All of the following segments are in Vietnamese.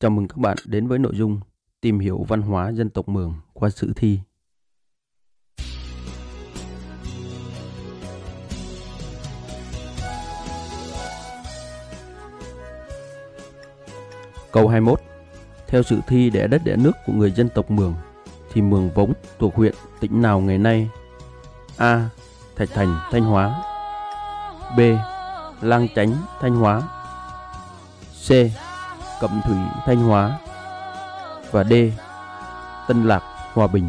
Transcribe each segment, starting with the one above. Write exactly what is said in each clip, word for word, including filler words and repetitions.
Chào mừng các bạn đến với nội dung tìm hiểu văn hóa dân tộc Mường qua sử thi. Câu hai mươi mốt. Theo sử thi đẻ đất đẻ nước của người dân tộc Mường thì Mường Vống thuộc huyện tỉnh nào ngày nay? A. Thạch Thành, Thanh Hóa. B. Lang Chánh, Thanh Hóa. C. Cẩm Thủy, Thanh Hóa. Và D. Tân Lạc, Hòa Bình.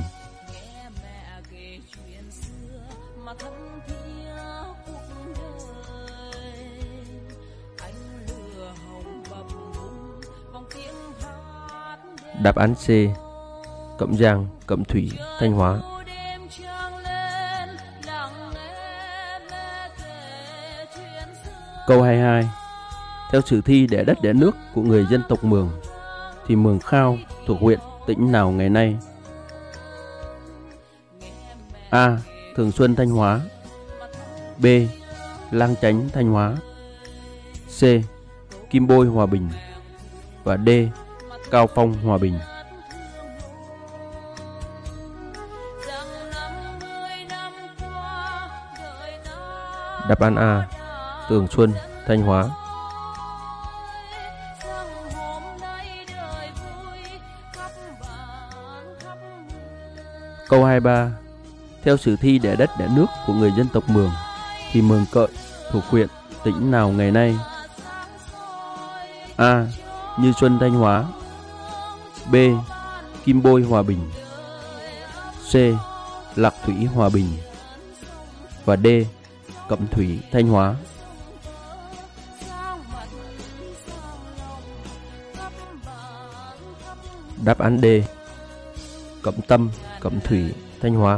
Đáp án C. Cẩm Giang, Cẩm Thủy, Thanh Hóa. Câu hai mươi hai. Theo sử thi đẻ đất đẻ nước của người dân tộc Mường thì Mường Khao thuộc huyện tỉnh nào ngày nay? A. Thường Xuân, Thanh Hóa. B. Lang Chánh, Thanh Hóa. C. Kim Bôi, Hòa Bình. Và D. Cao Phong, Hòa Bình. Đáp án A. Thường Xuân, Thanh Hóa. Câu hai mươi ba. Theo sử thi đẻ đất đẻ nước của người dân tộc Mường thì Mường Cợi thuộc huyện tỉnh nào ngày nay? A. Như Xuân, Thanh Hóa. B. Kim Bôi, Hòa Bình. C. Lạc Thủy, Hòa Bình. Và D. Cẩm Thủy, Thanh Hóa. Đáp án D. Cẩm Tâm, Cẩm Thủy, Thanh Hóa.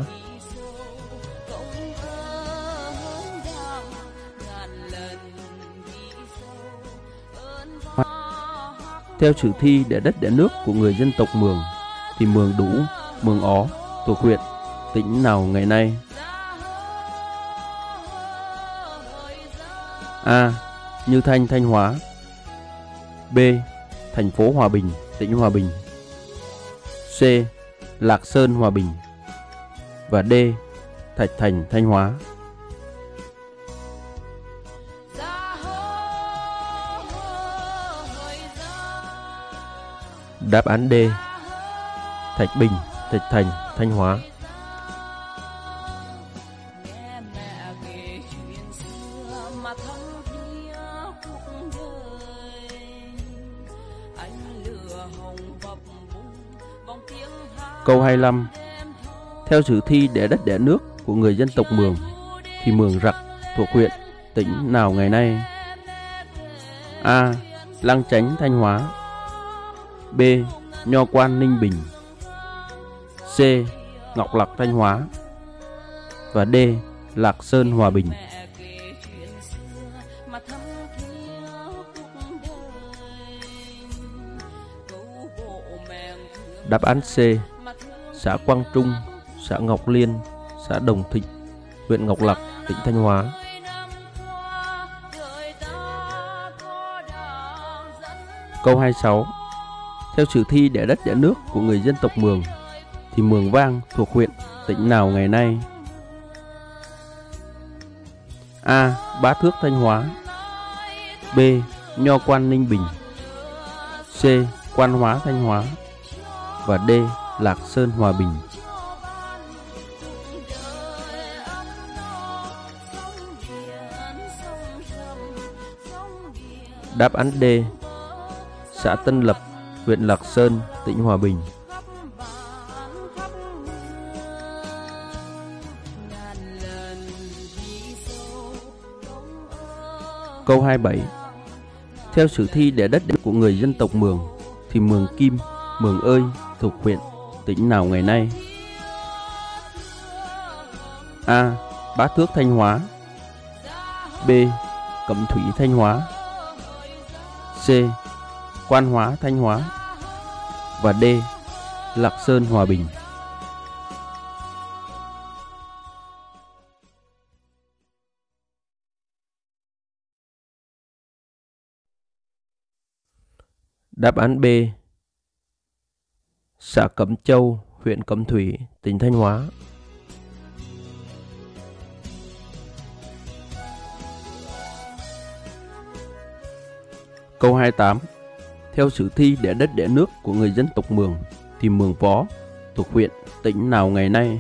Theo sử thi đẻ đất đẻ nước của người dân tộc Mường thì Mường Đủ, Mường Ó thuộc huyện tỉnh nào ngày nay? A. Như Thanh, Thanh Hóa. B. Thành phố Hòa Bình, tỉnh Hòa Bình. C. Lạc Sơn, Hòa Bình. Và D. Thạch Thành, Thanh Hóa. Đáp án D. Thạch Bình, Thạch Thành, Thanh Hóa. Câu hai mươi lăm. Theo sử thi đẻ đất đẻ nước của người dân tộc Mường thì Mường Rặc thuộc huyện tỉnh nào ngày nay? A. Lang Chánh, Thanh Hóa. B. Nho Quan, Ninh Bình. C. Ngọc Lặc, Thanh Hóa. Và D. Lạc Sơn, Hòa Bình. Đáp án C. Xã Quang Trung, xã Ngọc Liên, xã Đồng Thịnh, huyện Ngọc Lặc, tỉnh Thanh Hóa. Câu hai mươi sáu. Theo sử thi đẻ đất đẻ nước của người dân tộc Mường thì Mường Vang thuộc huyện tỉnh nào ngày nay? A. Bá Thước, Thanh Hóa. B. Nho Quan, Ninh Bình. C. Quan Hóa, Thanh Hóa. Và D. Lạc Sơn, Hòa Bình. Đáp án D. Xã Tân Lập, huyện Lạc Sơn, tỉnh Hòa Bình. Câu hai mươi bảy. Theo sử thi đẻ đất của người dân tộc Mường thì Mường Kim, Mường Ơi thuộc huyện tỉnh nào ngày nay? A. Bá Thước, Thanh Hóa. B. Cẩm Thủy, Thanh Hóa. C. Quan Hóa, Thanh Hóa. Và D. Lạc Sơn, Hòa Bình. Đáp án B. xã Cẩm Châu, huyện Cẩm Thủy, tỉnh Thanh Hóa. Câu hai mươi tám. Theo sử thi đẻ đất đẻ nước của người dân tộc Mường thì Mường Vó thuộc huyện tỉnh nào ngày nay?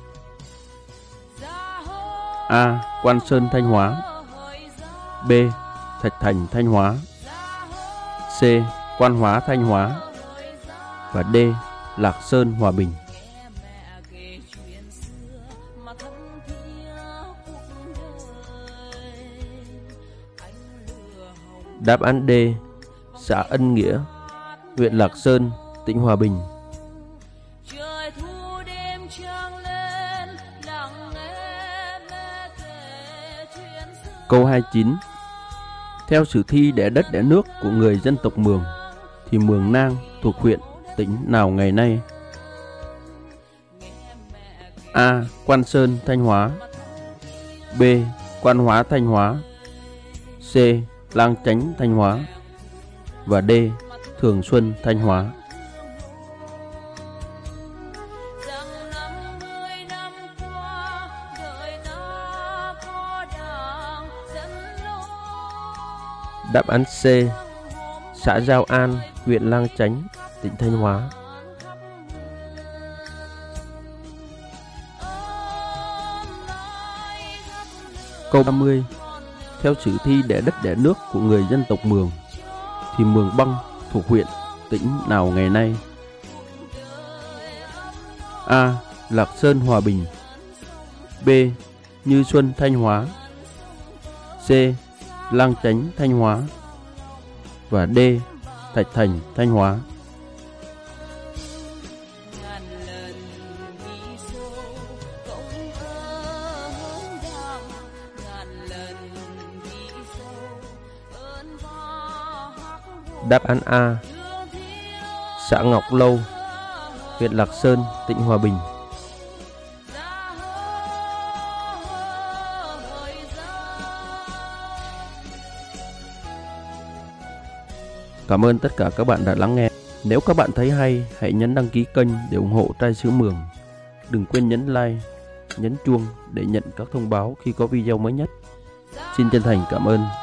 A. Quan Sơn, Thanh Hóa. B. Thạch Thành, Thanh Hóa. C. Quan Hóa, Thanh Hóa. Và D. Lạc Sơn, Hòa Bình. Đáp án D. Xã Ân Nghĩa, huyện Lạc Sơn, tỉnh Hòa Bình. Câu hai mươi chín. Theo sử thi đẻ đất đẻ nước của người dân tộc Mường thì Mường Nang thuộc huyện tỉnh nào ngày nay? A. Quan Sơn, Thanh Hóa. B. Quan Hóa, Thanh Hóa. C. Lang Chánh, Thanh Hóa. Và D. Thường Xuân, Thanh Hóa. Đáp án C. Xã Giao An, huyện Lang Chánh, tỉnh Thanh Hóa. Câu ba mươi. Theo sử thi đẻ đất đẻ nước của người dân tộc Mường thì Mường Băng thuộc huyện tỉnh nào ngày nay? A. Lạc Sơn, Hòa Bình. B. Như Xuân, Thanh Hóa. C. Lang Chánh, Thanh Hóa. Và D. Thạch Thành, Thanh Hóa. Đáp án A. Xã Ngọc Lâu, huyện Lạc Sơn, tỉnh Hòa Bình. Cảm ơn tất cả các bạn đã lắng nghe. Nếu các bạn thấy hay, hãy nhấn đăng ký kênh để ủng hộ Trai Xứ Mường. Đừng quên nhấn like, nhấn chuông để nhận các thông báo khi có video mới nhất. Xin chân thành cảm ơn.